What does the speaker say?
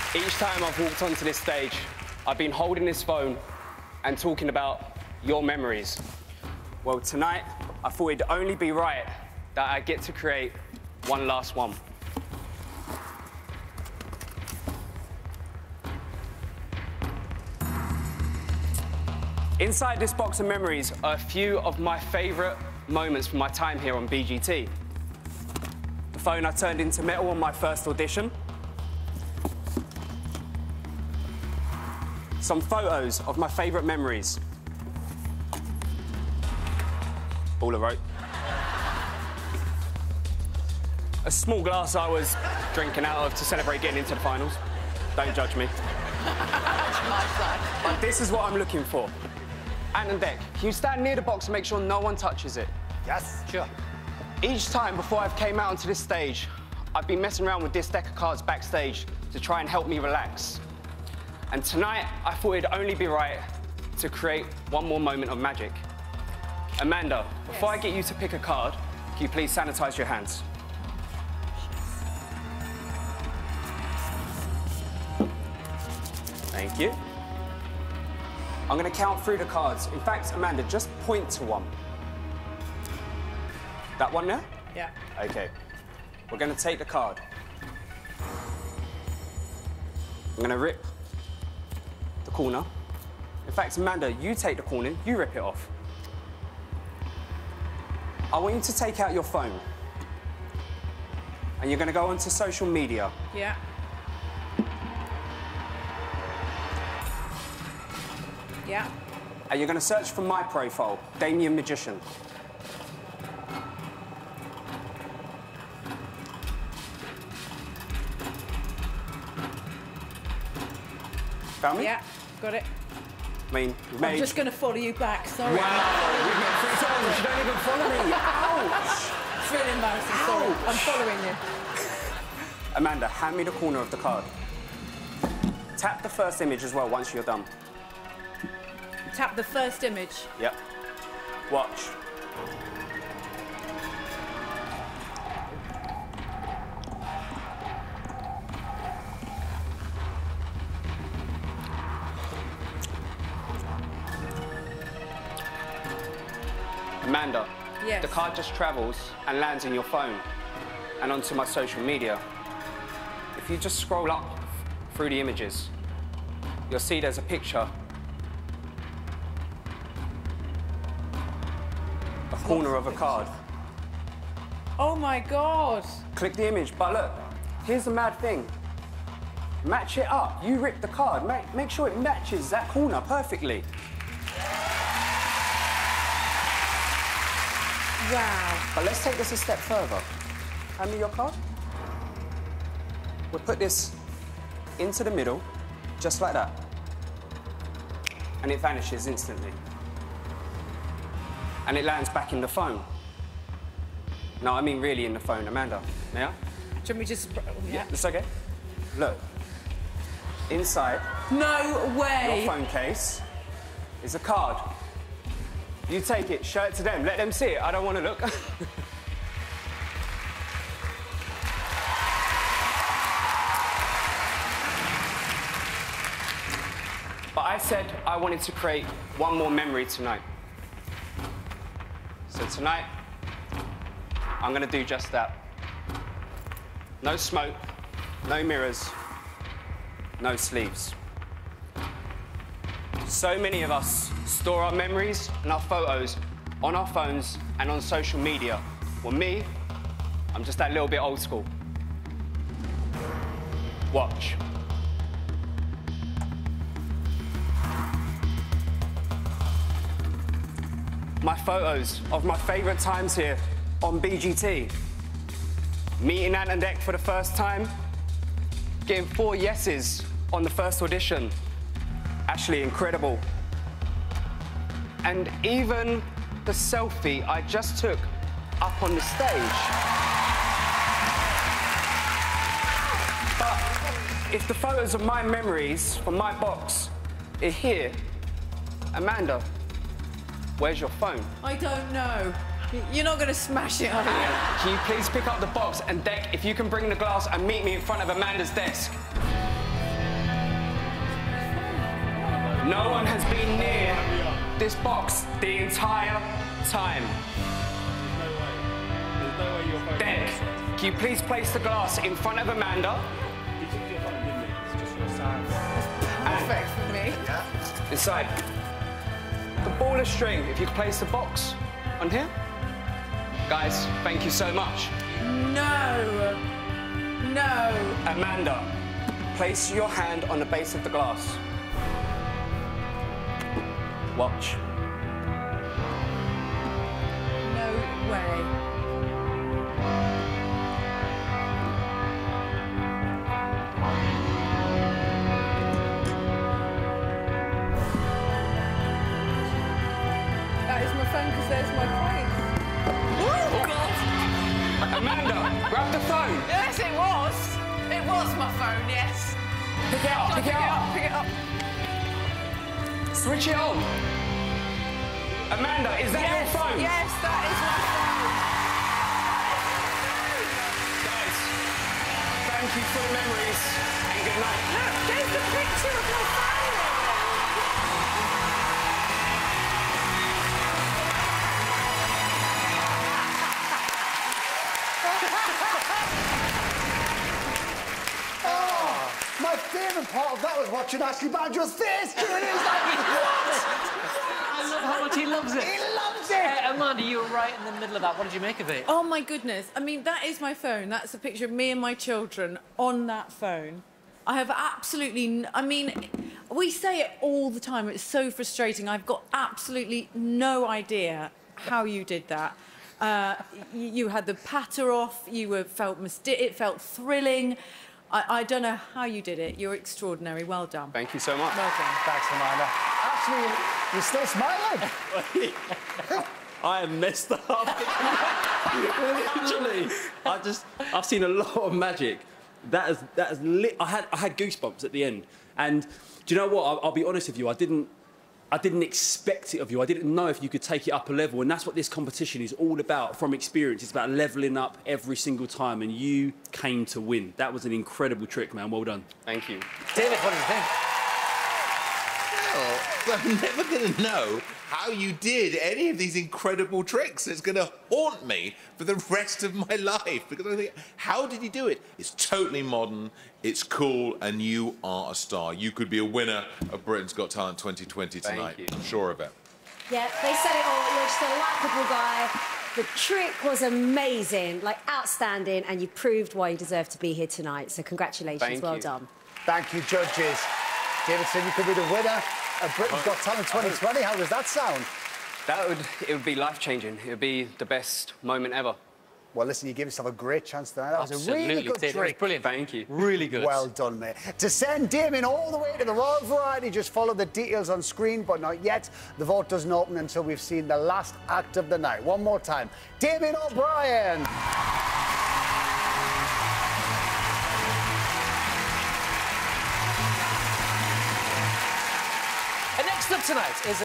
Each time I've walked onto this stage, I've been holding this phone and talking about your memories. Well, tonight, I thought it'd only be right that I get to create one last one. Inside this box of memories are a few of my favourite moments from my time here on BGT. The phone I turned into metal on my first audition. Some photos of my favourite memories. Ball of rope. A small glass I was drinking out of to celebrate getting into the finals. Don't judge me. But this is what I'm looking for. Ant and Dec, can you stand near the box and make sure no one touches it? Yes, sure. Each time before I've came out onto this stage, I've been messing around with this deck of cards backstage to try and help me relax. And tonight, I thought it'd only be right to create one more moment of magic. Amanda, before I get you to pick a card, can you please sanitize your hands? Thank you. I'm going to count through the cards. In fact, Amanda, just point to one. That one there? Yeah. OK. We're going to take the card. I'm going to rip the corner. In fact, Amanda, you take the corner, you rip it off. I want you to take out your phone. And you're going to go onto social media. Yeah. Yeah. And you're going to search for my profile, Damien Magician. Found me? Yeah, got it. I mean, I'm just going to follow you back, sorry. Wow, we've got 3 times, you don't even follow me. Ouch! It's really embarrassing, sorry. I'm following you. Amanda, hand me the corner of the card. Tap the first image as well once you're done. Tap the first image. Yep. Watch. Amanda, yes. The card just travels and lands in your phone and onto my social media. If you just scroll up through the images, you'll see there's a picture. A corner of a card. Oh my God. Click the image, but look, here's the mad thing. Match it up. You rip the card. Make sure it matches that corner perfectly. Wow. But let's take this a step further. Hand me your card. We'll put this into the middle, just like that. And it vanishes instantly. And it lands back in the phone. No, I mean really in the phone, Amanda. Yeah? Should we just... Yeah, it's okay. Look. Inside... No way! Your phone case is a card. You take it, show it to them, let them see it. I don't want to look. But I said I wanted to create one more memory tonight. So tonight, I'm going to do just that. No smoke, no mirrors, no sleeves. So many of us store our memories and our photos on our phones and on social media. Well, me, I'm just that little bit old school. Watch. My photos of my favourite times here on BGT. Meeting Ant and Dec for the first time. Getting 4 yeses on the first audition. Actually incredible. And even the selfie I just took up on the stage. But if the photos of my memories from my box are here, Amanda, where's your phone? I don't know. You're not going to smash it, are you? Can you please pick up the box and Dec, if you can bring the glass and meet me in front of Amanda's desk? No one has been near this box the entire time. There's no way you're both. Then, can you please place the glass in front of Amanda? He took your phone, didn't he? It's just your sound. Perfect for me. Inside. The ball of string, if you could place the box on here. Guys, thank you so much. No. No. Amanda, place your hand on the base of the glass. Watch. No way. That is my phone because there's my coin. Oh, God. Amanda, grab the phone. Yes, it was. It was my phone, yes. Pick it up, pick it up. Pick it up. Switch it on. Amanda, is that your phone? Yes, that is my phone. Guys, thank you for the memories and good night. Look, there's the picture of your phone. My favourite part of that was watching Ashley Banjo's face during it. He was like, what? I love how much he loves it. He loves it. Amanda, you were right in the middle of that. What did you make of it? Oh, my goodness. I mean, that is my phone. That's a picture of me and my children on that phone. I have absolutely... I mean, we say it all the time. It's so frustrating. I've got absolutely no idea how you did that. You had the patter off. It felt thrilling. I don't know how you did it. You're extraordinary. Well done. Thank you so much. Well done. Thanks, Amanda. Actually, you're still smiling. I am messed up. Literally, I've seen a lot of magic. That is lit. I had goosebumps at the end. And do you know what? I'll be honest with you. I didn't expect it of you. I didn't know if you could take it up a level, and that's what this competition is all about. From experience, it's about leveling up every single time, and you came to win. That was an incredible trick, man. Well done. Thank you. David, what do you think? Well, I'm never going to know how you did any of these incredible tricks. It's going to haunt me for the rest of my life, because I think, how did you do it? It's totally modern, it's cool, and you are a star. You could be a winner of Britain's Got Talent 2020 tonight. Thank you. I'm sure of it. Yeah, they said it all. You're just a likeable guy. The trick was amazing, like outstanding, and you proved why you deserve to be here tonight. So congratulations, Thank well you. done. Thank you, judges. Davidson, you could be the winner of Britain's Got Talent 2020. How does that sound? It would be life-changing. It would be the best moment ever. Well, listen, you gave yourself a great chance tonight. That was a really Absolutely good did. It was trick. brilliant. Thank you. Really good. Well done, mate. To send Damien all the way to the Royal Variety, just follow the details on screen, but not yet. The vote doesn't open until we've seen the last act of the night. One more time. Damien O'Brien. And next up tonight is